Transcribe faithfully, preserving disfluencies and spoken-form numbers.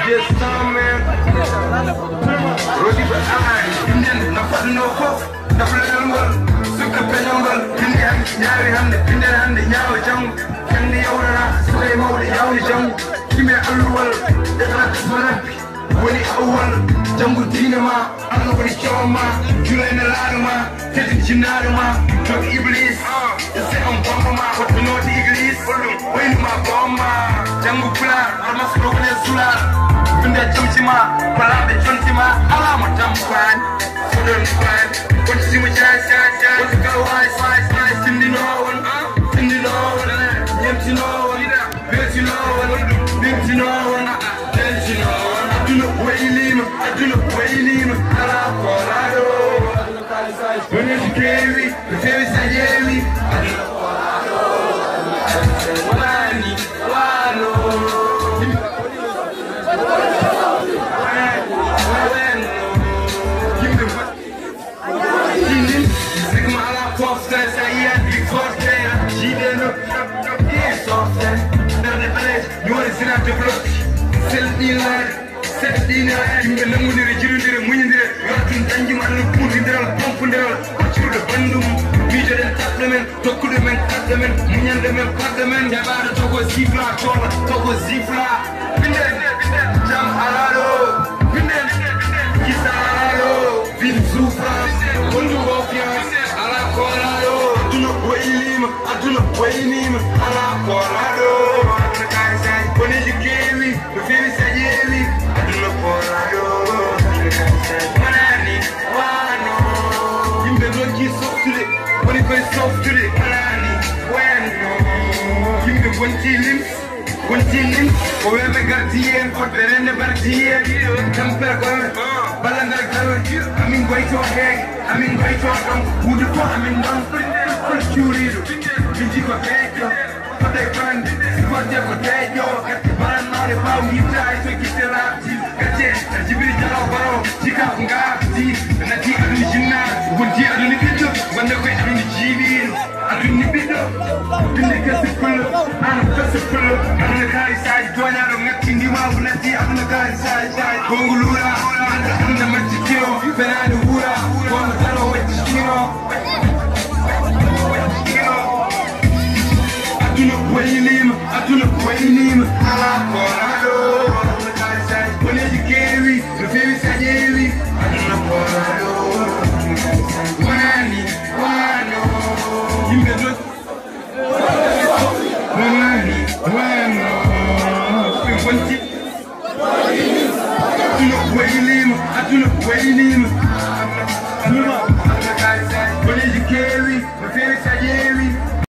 just some man. Rodi ba amani, Indian na fadu no fof, na fadu nambal, suka penambal, Indian nyari hande, Indian hande nyawa jang, kandi yawra, suka mawli yawli jang, kime alwal, dekra smarampi, wani awal, jangu dinama, anno bari choma, julay na laduma, tetin jinaduma, tok iblis, ese on bomba, what we know the iglis, wani ma bomba, jangu pula, armas rokne zula. Bunda chumchima, palabe chuntima, alama tamkwan, sudden kwan, what you see jazz, jazz, jazz, what you go ice, ice, ice, Cindy no one, Cindy no one, empty no one, empty no one, empty no one, empty no one, I do not wait him, I do not wait him, ala colado, when you carry, the fairy say yeri, I do not colado, wani, wano. I do not wait him, ala colado. When you gave me, the feeling said, yeah, I do not colado. Manani, wano. You may not get soft to it, when it goes soft to it. Manani, wano. You may want to live, want to live. Whoever got the end, for the end of the year. Come back on, Balanga, I mean, wait your head, I mean, wait your tongue. Who the fuck, I mean, don't put it first, you little. Dico peggio, potrei prendere, si guarda con te io, che parlare fa unità, i tuoi chitarrati, che c'è, ci brilla la parola, ci capo un gatti, una tica originale, vuol dire ad un video, quando quei ad un civile, ad un video, quindi che si quello, hanno questo quello, ad una cari sai, giornare un attimo di wow, una tia, ad una cari sai, sai, con l'ura, ad una mazzicchino, penale ura, quando te lo vuoi destino. I do not wait him, I do not wait him, ala colado. When you carry, the baby said, yeah, I do not colado. Wani, wano. You may not. Wani, wano. You want it? I do not wait him, I do not wait him.